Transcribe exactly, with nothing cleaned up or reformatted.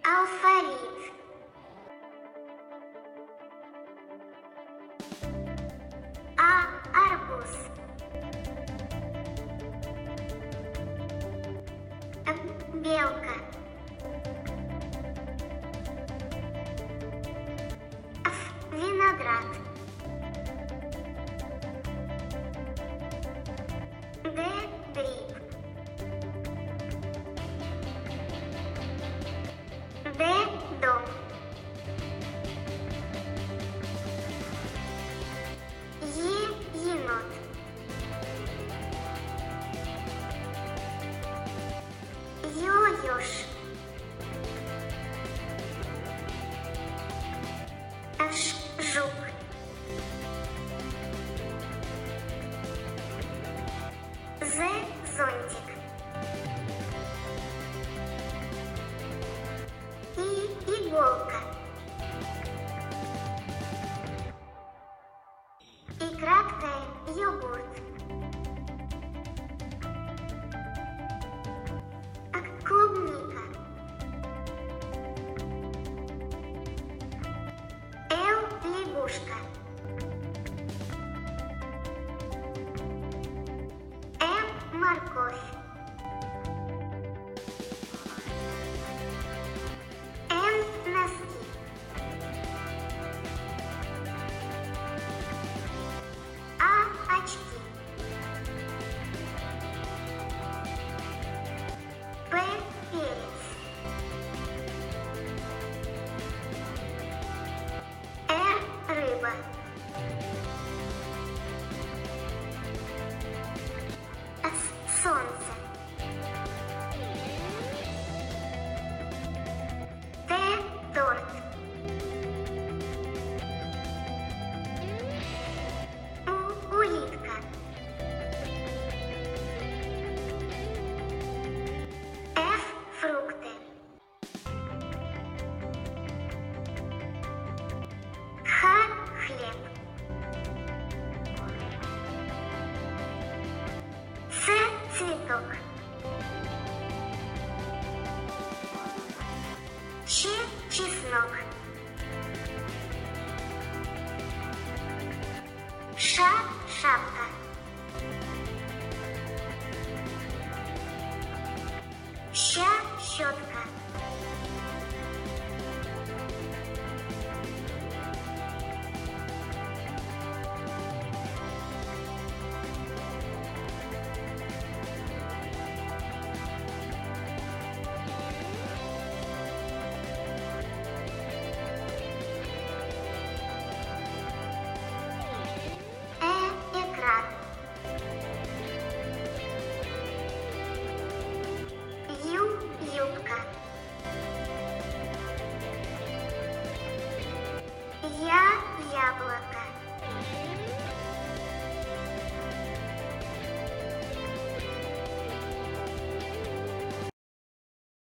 Алфавит. А. Арбуз. Белка. Виноград. Д. Гриб. Д. Дом. Е. Енот. Ё. Ёж. Ж. Жук. З. Зонтик. И. Иголка. И краткое йогурт. Клубника. Л. Лягушка. М. Морковь. Н. Носки. А. Очки. П. Перец. Р. Рыба. С. Солнце. Т. Торт. У. Улитка. Ф. Фрукты. Х. Хлеб. Ц. Цветок. Ч. Чеснок. Ш. Шапка. Щ. Щетка. Э. Экран. Ю. Юбка. Я. Яблоко.